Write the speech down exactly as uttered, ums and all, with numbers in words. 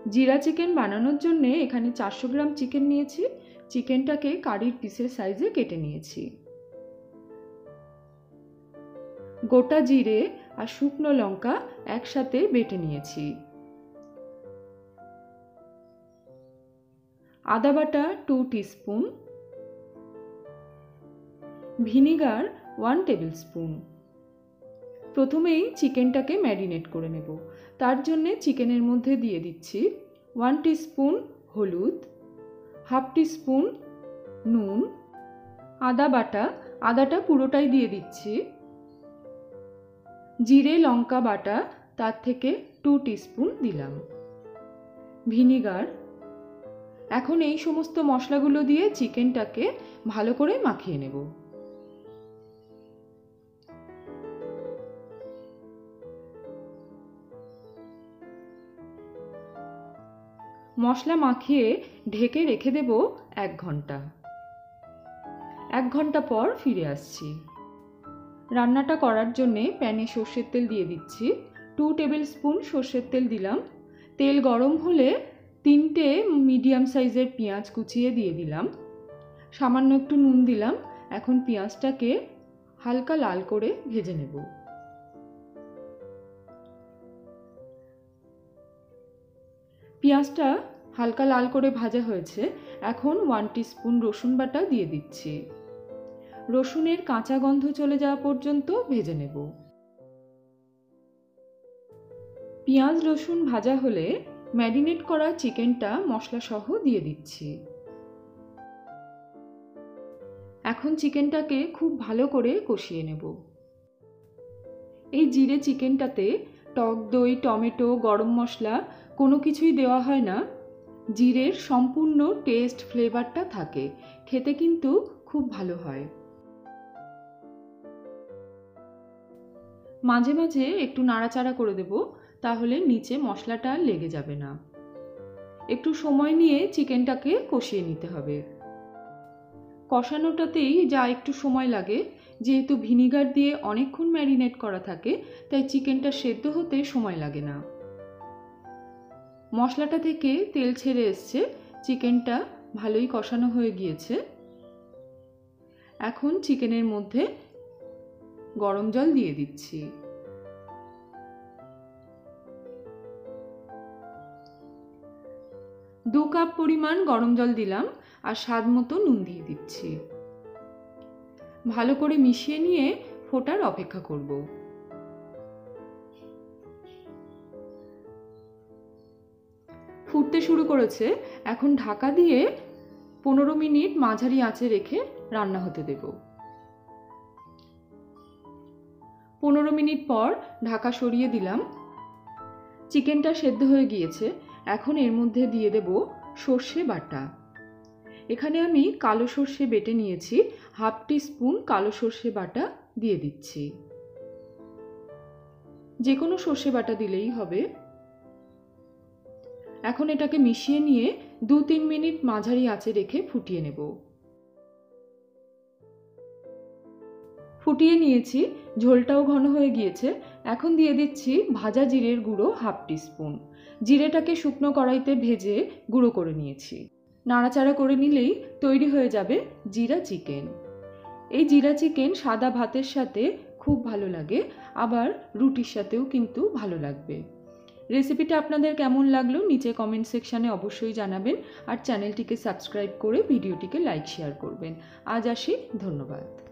জিরা চিকেন বানানোর জন্য এখানে চারশো গ্রাম চিকেন নিয়েছি। চিকেনটাকে কারির পিসের সাইজে কেটে নিয়েছি। গোটা জিরে আর শুকনো লঙ্কা একসাথে বেটে নিয়েছি। আদা বাটা two teaspoon, vinegar one table spoon. প্রথমেই চিকেনটাকে ম্যারিনেট করে নেব। তার জন্যে চিকেনের মধ্যে দিয়ে দিচ্ছি ওয়ান টিস্পুন হলুদ, হাফ টিস্পুন নুন, আদা বাটা, আদাটা পুরোটাই দিয়ে দিচ্ছি, জিরে লঙ্কা বাটা তার থেকে টু টিস্পুন দিলাম, ভিনিগার। এখন এই সমস্ত মশলাগুলো দিয়ে চিকেনটাকে ভালো করে মাখিয়ে নেব। মশলা মাখিয়ে ঢেকে রেখে দেব এক ঘন্টা। এক ঘন্টা পর ফিরে আসছি। রান্নাটা করার জন্যে প্যানে সর্ষের তেল দিয়ে দিচ্ছি। টু টেবিল স্পুন সর্ষের তেল দিলাম। তেল গরম হলে তিনটে মিডিয়াম সাইজের পেঁয়াজ কুচিয়ে দিয়ে দিলাম। সামান্য একটু নুন দিলাম। এখন পেঁয়াজটাকে হালকা লাল করে ভেজে নেব। পেঁয়াজটা হালকা লাল করে ভাজা হয়েছে। এখন ওয়ান টিস্পুন রসুন বাটা দিয়ে দিচ্ছি। রসুনের কাঁচা গন্ধ চলে যাওয়া পর্যন্ত ভেজে নেব। পেঁয়াজ রসুন ভাজা হলে ম্যারিনেট করা চিকেনটা মশলা সহ দিয়ে দিচ্ছি। এখন চিকেনটাকে খুব ভালো করে কষিয়ে নেব। এই জিরে চিকেনটাতে টক দই, টমেটো, গরম মশলা কোনো কিছুই দেওয়া হয় না। জিরের সম্পূর্ণ টেস্ট ফ্লেভারটা থাকে, খেতে কিন্তু খুব ভালো হয়। মাঝে মাঝে একটু নাড়াচাড়া করে দেব, তাহলে নিচে মশলাটা লেগে যাবে না। একটু সময় নিয়ে চিকেনটাকে কষিয়ে নিতে হবে। কষানোটাতেই যা একটু সময় লাগে, যেহেতু ভিনিগার দিয়ে অনেকক্ষণ ম্যারিনেট করা থাকে, তাই চিকেনটা সেদ্ধ হতে সময় লাগে না। মশলাটা থেকে তেল ছেড়ে এসছে, চিকেনটা ভালোই কষানো হয়ে গিয়েছে। এখন চিকেনের মধ্যে গরম জল দিয়ে দিচ্ছি। দু কাপ পরিমাণ গরম জল দিলাম আর স্বাদ মতো নুন দিয়ে দিচ্ছি। ভালো করে মিশিয়ে নিয়ে ফোটার অপেক্ষা করব। ফুটতে শুরু করেছে। এখন ঢাকা দিয়ে পনেরো মিনিট মাঝারি আঁচে রেখে রান্না হতে দেব। পনেরো মিনিট পর ঢাকা সরিয়ে দিলাম। চিকেনটা সেদ্ধ হয়ে গিয়েছে। এখন এর মধ্যে দিয়ে দেব সর্ষে বাটা। এখানে আমি কালো সর্ষে বেটে নিয়েছি। হাফ টিস্পুন কালো সর্ষে বাটা দিয়ে দিচ্ছি। যে কোনো সর্ষে বাটা দিলেই হবে। এখন এটাকে মিশিয়ে নিয়ে দু তিন মিনিট মাঝারি আঁচে রেখে ফুটিয়ে নেব। ফুটিয়ে নিয়েছি, ঝোলটাও ঘন হয়ে গিয়েছে। এখন দিয়ে দিচ্ছি ভাজা জিরের গুঁড়ো হাফ টিস্পুন। জিরেটাকে শুকনো কড়াইতে ভেজে গুঁড়ো করে নিয়েছি। নাড়াচাড়া করে নিলেই তৈরি হয়ে যাবে জিরা চিকেন। এই জিরা চিকেন সাদা ভাতের সাথে খুব ভালো লাগে, আবার রুটির সাথেও কিন্তু ভালো লাগবে। রেসিপিটা আপনাদের কেমন লাগলো নিচে কমেন্ট সেকশানে অবশ্যই জানাবেন, আর চ্যানেলটিকে সাবস্ক্রাইব করে ভিডিওটিকে লাইক শেয়ার করবেন। আজ আসি, ধন্যবাদ।